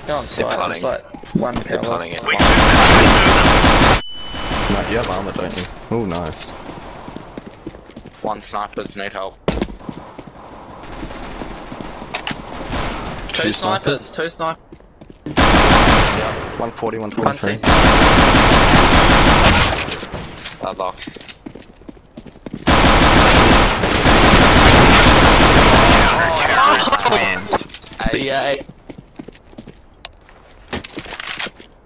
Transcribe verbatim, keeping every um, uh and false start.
Go on site, there's like one They're pillar. planning it. We do this. No, you have armor, don't you? Oh, nice. One snipers need help. Two Two snipers, two snipers. Yeah, one forty, one One forty-three. seat. Bad luck. Terrorist wins. Eight. Yeah,